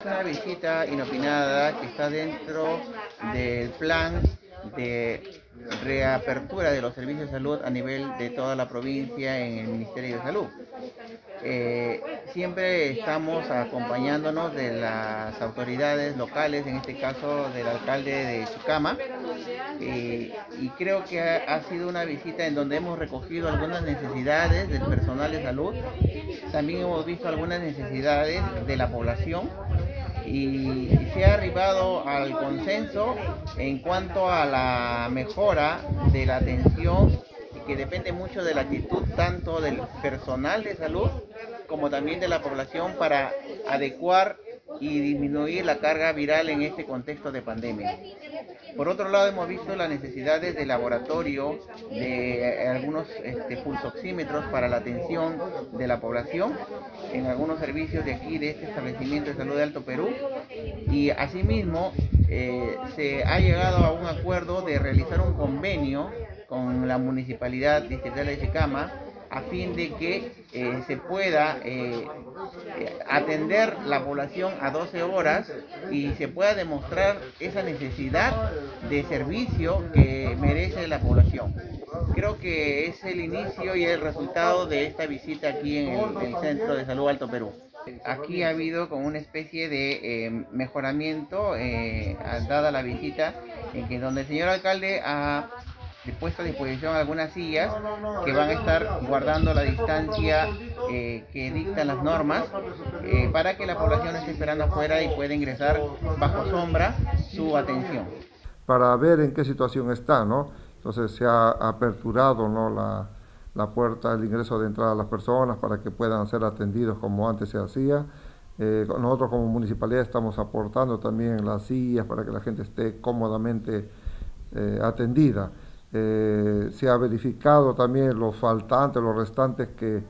Una visita inopinada que está dentro del plan de reapertura de los servicios de salud a nivel de toda la provincia en el Ministerio de Salud. Siempre estamos acompañándonos de las autoridades locales, en este caso del alcalde de Chucama, y creo que ha sido una visita en donde hemos recogido algunas necesidades del personal de salud. También hemos visto algunas necesidades de la población y se ha arribado al consenso en cuanto a la mejora de la atención, que depende mucho de la actitud tanto del personal de salud como también de la población para adecuar y disminuir la carga viral en este contexto de pandemia. Por otro lado, hemos visto las necesidades de laboratorio, de algunos pulsoxímetros para la atención de la población en algunos servicios de aquí, de este establecimiento de salud de Alto Perú, y asimismo se ha llegado a un acuerdo de realizar un convenio con la Municipalidad Distrital de Chucama a fin de que se pueda atender la población a 12 horas y se pueda demostrar esa necesidad de servicio que merece la población. Creo que es el inicio y el resultado de esta visita aquí en el Centro de Salud Alto Perú. Aquí ha habido como una especie de mejoramiento dada la visita, en que donde el señor alcalde ha puesto a disposición algunas sillas que van a estar guardando la distancia que dictan las normas para que la población esté esperando afuera y pueda ingresar bajo sombra su atención. Para ver en qué situación está, ¿no? Entonces se ha aperturado, ¿no?, la puerta, el ingreso de entrada a las personas para que puedan ser atendidos como antes se hacía. Nosotros como municipalidad estamos aportando también las sillas para que la gente esté cómodamente atendida. Se ha verificado también los faltantes, los restantes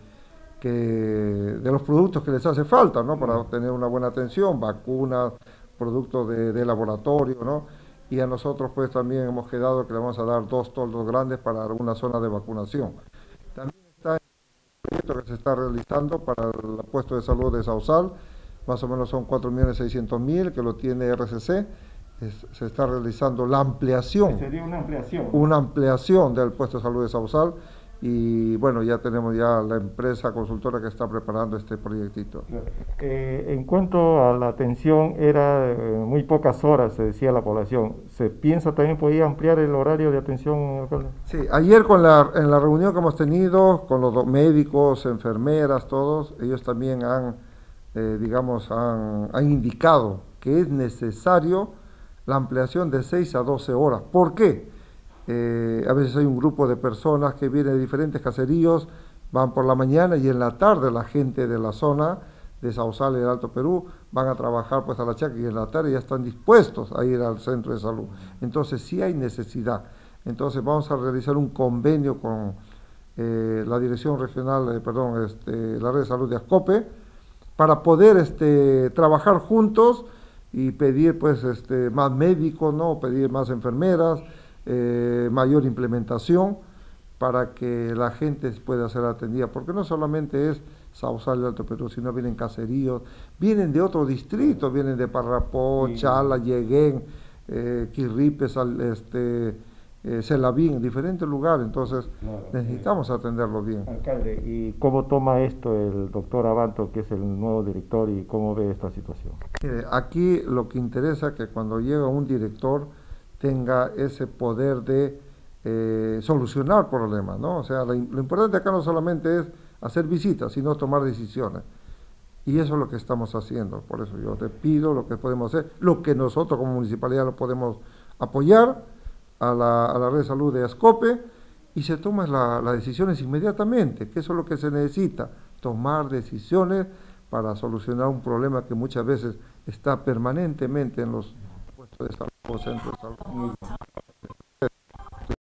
de los productos que les hace falta, ¿no?, para obtener una buena atención, vacunas, productos de laboratorio, ¿no? Y a nosotros pues también hemos quedado que le vamos a dar 2 toldos grandes para alguna zona de vacunación. También está el proyecto que se está realizando para el puesto de salud de Sausal, más o menos son 4.600.000 que lo tiene RCC. Se está realizando la ampliación. Sería una ampliación. Una ampliación del puesto de salud de Sausal, y bueno, ya tenemos ya la empresa consultora que está preparando este proyectito. En cuanto a la atención, era muy pocas horas, se decía la población. ¿Se piensa también podía ampliar el horario de atención, alcalde? Sí, ayer en la reunión que hemos tenido con los médicos, enfermeras, todos, ellos también han indicado que es necesario la ampliación de 6 a 12 horas. ¿Por qué? A veces hay un grupo de personas que vienen de diferentes caseríos, van por la mañana y en la tarde la gente de la zona de Sausal y del Alto Perú van a trabajar pues a la Chaca, y en la tarde ya están dispuestos a ir al centro de salud. Entonces sí hay necesidad. Entonces vamos a realizar un convenio con la Dirección Regional, la Red de Salud de Ascope, para poder trabajar juntos y pedir pues más médicos, ¿no?, pedir más enfermeras, mayor implementación para que la gente pueda ser atendida, porque no solamente es Sausal y Alto Perú, sino vienen caseríos, vienen de otros distritos, vienen de Parrapó, sí, Chala, Yeguén, Quirripe, Celavín, en diferentes lugares. Entonces claro, necesitamos atenderlo bien. Alcalde, ¿y cómo toma esto el doctor Abanto, que es el nuevo director, y cómo ve esta situación? Aquí lo que interesa es que cuando llega un director tenga ese poder de solucionar problemas, ¿no? O sea, lo importante acá no solamente es hacer visitas, sino tomar decisiones. Y eso es lo que estamos haciendo. Por eso yo te pido lo que podemos hacer, lo que nosotros como municipalidad lo podemos apoyar a la red de salud de Ascope, y se toman las decisiones inmediatamente, que eso es lo que se necesita, tomar decisiones para solucionar un problema que muchas veces está permanentemente en los puestos de salud o centros de salud.